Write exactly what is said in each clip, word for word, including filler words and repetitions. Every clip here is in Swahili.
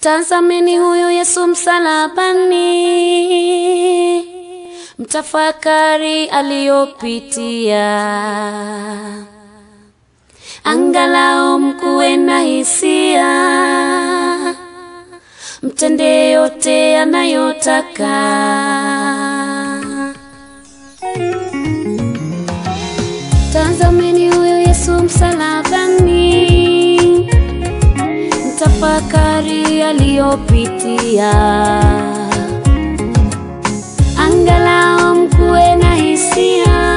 Tazameni huyu Yesu msalabani, mtafakari aliyopitia, angalau mkuwe na hisia, mtende yote anayotaka. Tazameni huyu Yesu msalabani, mtafakari aliyopitia, angalau mkuwe na hisia,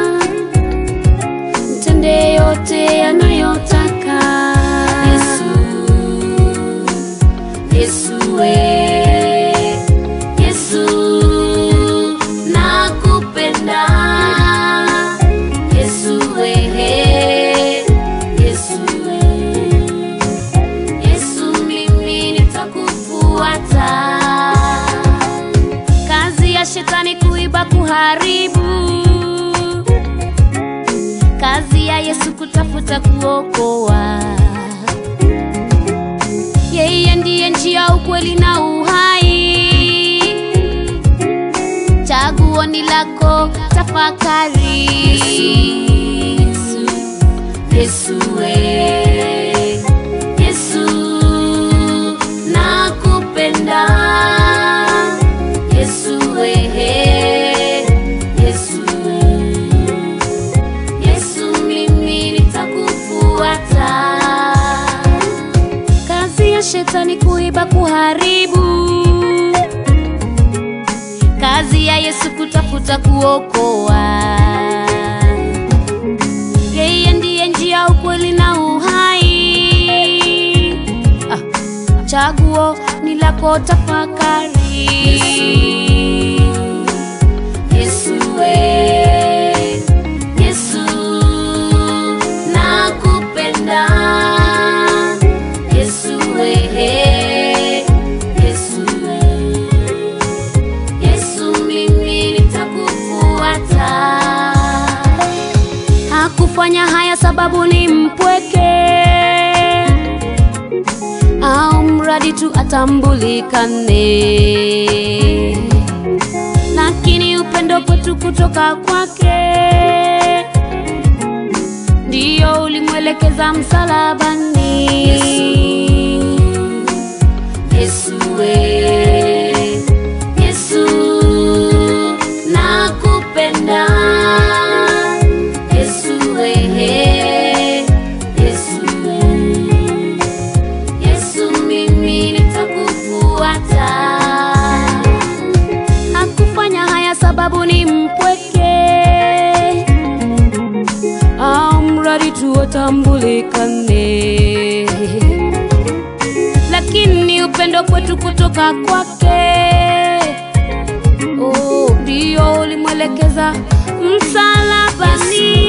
mtende yote anayotaka. Yesu, Yesu we, Yesu nakupenda. Yesu we, Yesu we, Yesu mimi nitakufuata. Kazi ya shetani kuiba, kuharibu, kazi ya Yesu kutafuta kuokoa. Yeye ndiye njia, ukweli na uhai, chaguo ni lako, tafakari. Yesu, Yesu we, Yesu nakupenda. Yesu we, Yesu we, Yesu mimi nitakufuata. Kazi ya shetani kuiba, kuharibu, kazi ya Yesu kutafuta kuokoa. Yeye ndiye njia, ukweli na uhai, ah, chaguo ni lako, tafakari. Yesu, Yesu we, Yesu nakupenda. Yesu we, Yesu we, Yesu mimi nitakufuata. Hakufanya haya sababu ni mpweke, au mradi tu atambulikane, lakini upendo kwetu kutoka kwake ndio ulimwelekeza msalabani. Yesu, Yesu we, Yesu nakupenda. Yesu we, Yesu we, Yesu mimi nitakufuata. Hakufanya haya sababu ni mpweke, au mradi tu atambulikane, lakini upendo kwetu kutoka kwake, oh, ndio ulimwelekeza msalabani.